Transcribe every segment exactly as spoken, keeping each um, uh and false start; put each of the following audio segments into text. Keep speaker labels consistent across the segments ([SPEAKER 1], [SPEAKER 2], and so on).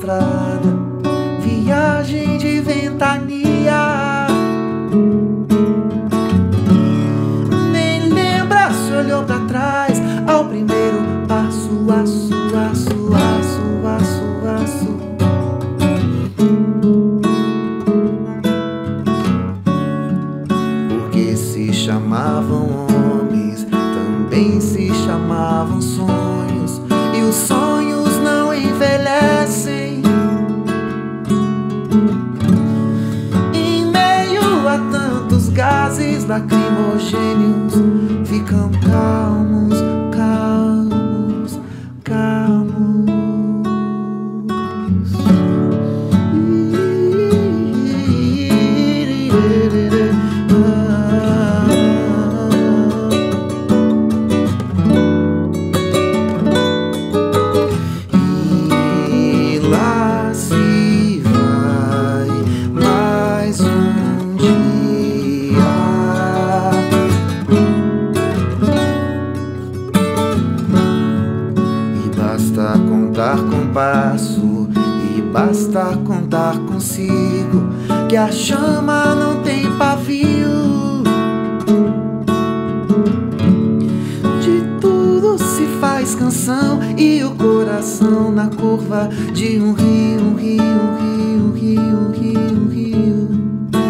[SPEAKER 1] estrada, viagem de ventania. Nem lembra se olhou pra trás ao primeiro passo, aço, aço, aço, aço, aço. Porque se chamavam homens, também se chamavam sonhos, e os sonhos não envelhecem. Em meio a tantos gases lacrimogêneos, ficam calmos, calmos, calmos. E lá se vai mais um dia. E basta contar com passo, e basta contar consigo, que a chama não tem pavio. De tudo se faz canção, e o coração na curva de um rio, um rio, um rio, um rio, um rio, um rio.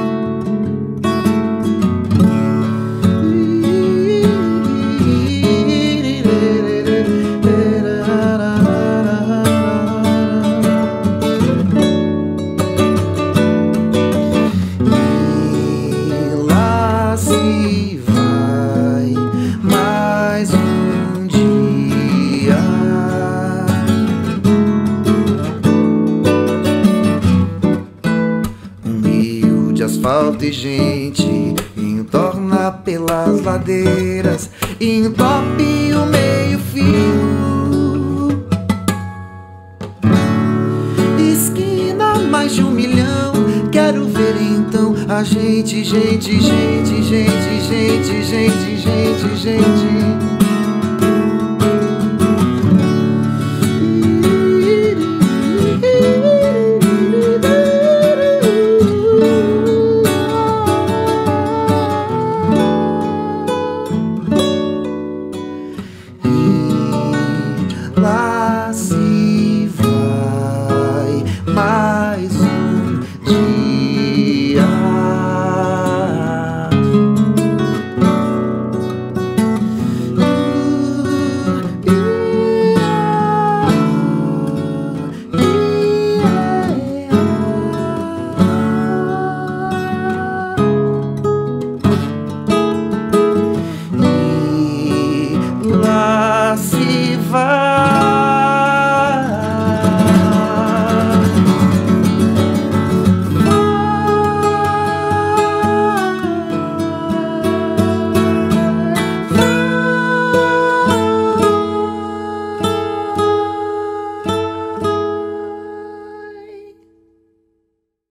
[SPEAKER 1] E lá se vai mais um dia. Um rio de asfalto e gente entorna pelas ladeiras, e entope o meio-fio. Esquina mais de um milhão, quero ver então a gente, gente, gente, gente, gente, gente, gente, gente.